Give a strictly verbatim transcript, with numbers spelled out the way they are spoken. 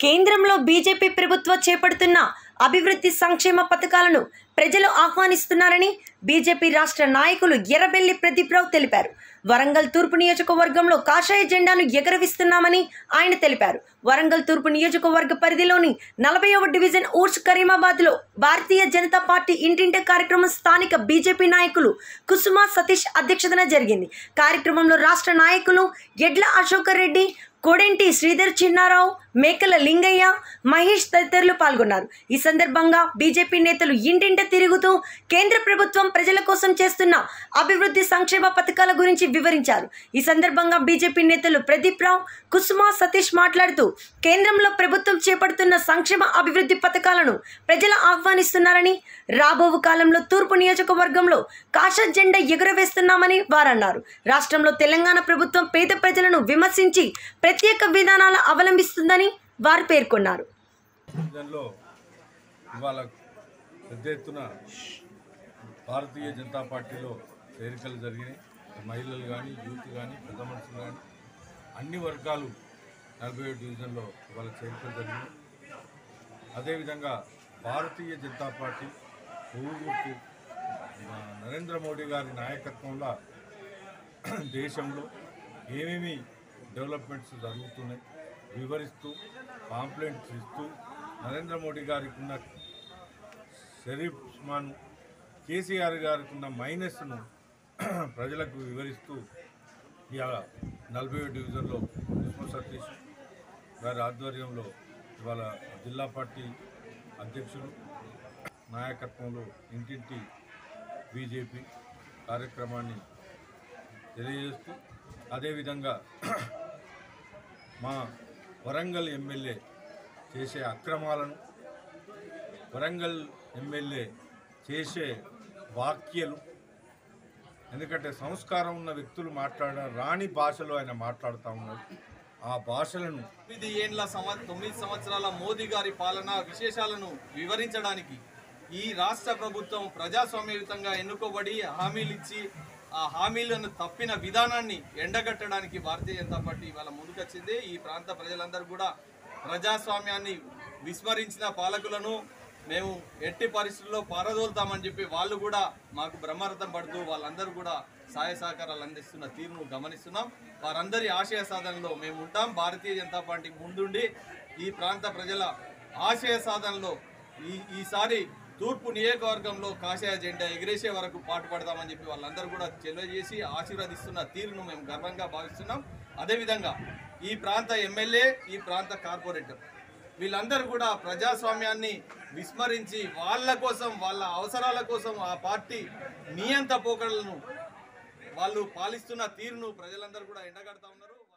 కేంద్రంలో బీజేపీ ప్రభుత్వం చేపడుతున్న అభివృద్ధి సంక్షేమ పథకాలను ప్రజలు ఆహ్వానిస్తున్నారని బీజేపీ రాష్ట్ర నాయకులు ఎర్రబెల్లి ప్రదీప్రావు తెలిపారు. వరంగల్ తూర్పు నియోజకవర్గంలో కాషాయ జెండాను ఎగరవేస్తున్నామని ఆయన తెలిపారు. వరంగల్ తూర్పు నియోజకవర్గ పరిధిలోని నలభైవ డివిజన్ ఊర్స్ కరీమాబాద్లో భారతీయ జనతా పార్టీ ఇంటింటి కార్యక్రమం స్థానిక బీజేపీ నాయకులు కుసుమ సతీష్ అధ్యక్షతన జరిగింది. కార్యక్రమంలో రాష్ట్ర నాయకులు ఎడ్ల అశోకర్ రెడ్డి, కోడెంటి శ్రీధర్ చిన్నారావు, మేకల లింగయ్య, మహేష్ తదితరులు పాల్గొన్నారు. ఈ సందర్భంగా బీజేపీ నేతలు ఇంటింట తిరుగుతూ కేంద్ర ప్రభుత్వం ప్రజల కోసం చేస్తున్న అభివృద్ధి సంక్షేమ పథకాల గురించి వివరించారు. ఈ సందర్భంగా బీజేపీ నేతలు ప్రదీప్రావు, కుసుమ సతీష్ మాట్లాడుతూ కేంద్రంలో ప్రభుత్వం చేపడుతున్న సంక్షేమ అభివృద్ధి పథకాలను ప్రజలు ఆహ్వానిస్తున్నారని, రాబో కాలంలో తూర్పు నియోజకవర్గంలో కాషాయ జెండా ఎగురవేస్తున్నామని వారన్నారు. రాష్ట్రంలో తెలంగాణ ప్రభుత్వం పేద ప్రజలను విమర్శించి ప్రత్యేక విధానాలు అవలంబిస్తుందని వారు పేర్కొన్నారు. పెద్ద ఎత్తున భారతీయ జనతా పార్టీలో చేరికలు జరిగినాయి. మహిళలు కానీ, యూత్ కానీ, పెద్ద మనుషులు కానీ అన్ని వర్గాలు నలభై ఏడు డివిజన్లో ఇవాళ చేరికలు జరిగినాయి. అదేవిధంగా భారతీయ జనతా పార్టీ ఊగుర్తు నరేంద్ర మోడీ గారి నాయకత్వంలో దేశంలో ఏమేమి డెవలప్మెంట్స్ జరుగుతున్నాయి వివరిస్తూ పాంప్లెంట్స్ ఇస్తూ నరేంద్ర మోడీ గారికి ఉన్న షరీఫ్మాన్ కేసీఆర్ గారికి ఉన్న మైనస్ను ప్రజలకు వివరిస్తూ ఇవాళ నలభై ఏడు డివిజన్లో కుసుమ సతీష్ గారి ఆధ్వర్యంలో ఇవాళ జిల్లా పార్టీ అధ్యక్షులు నాయకత్వంలో ఇంటింటి బీజేపీ కార్యక్రమాన్ని తెలియజేస్తూ అదేవిధంగా మా వరంగల్ ఎమ్మెల్యే చేసే అక్రమాలను, వరంగల్ ఎమ్మెల్యే చేసే వాక్యలు, ఎందుకంటే సంస్కారం ఉన్న వ్యక్తులు మాట్లాడిన రాని భాషలో ఆయన మాట్లాడుతూ ఉన్నారు. ఆ భాషలను తొమ్మిది ఏండ్ల సంవ తొమ్మిది సంవత్సరాల మోదీ గారి పాలన విశేషాలను వివరించడానికి ఈ రాష్ట్ర ప్రభుత్వం ప్రజాస్వామ్యయుతంగా ఎన్నుకోబడి హామీలు ఇచ్చి ఆ హామీలను తప్పిన విధానాన్ని ఎండగట్టడానికి భారతీయ జనతా పార్టీ ఇవాళ ముందుకొచ్చింది. ఈ ప్రాంత ప్రజలందరూ కూడా ప్రజాస్వామ్యాన్ని విస్మరించిన పాలకులను మేము ఎట్టి పరిస్థితుల్లో పారదోలుతామని చెప్పి వాళ్ళు కూడా మాకు బ్రహ్మరథం పడుతూ వాళ్ళందరూ కూడా సహాయ సహకారాలు అందిస్తున్న తీరును గమనిస్తున్నాం. వారందరి ఆశయ సాధనలో మేము ఉంటాం. భారతీయ జనతా పార్టీ ముందుండి ఈ ప్రాంత ప్రజల ఆశయ సాధనలో ఈ ఈసారి తూర్పు నియోజకవర్గంలో కాషాయ జెండా ఎగిరేసే వరకు పాటుపడదామని చెప్పి వాళ్ళందరూ కూడా తెలియజేసి ఆశీర్వదిస్తున్న తీరును మేము గర్వంగా భావిస్తున్నాం. అదేవిధంగా ఈ ప్రాంత ఎమ్మెల్యే, ఈ ప్రాంత కార్పొరేటర్ వీళ్ళందరూ కూడా ప్రజాస్వామ్యాన్ని విస్మరించి వాళ్ళ కోసం, వాళ్ళ అవసరాల కోసం ఆ పార్టీ నియంత పోకడలను వాళ్ళు పాలిస్తున్న తీరును ప్రజలందరూ కూడా ఎండగడతా ఉన్నారు.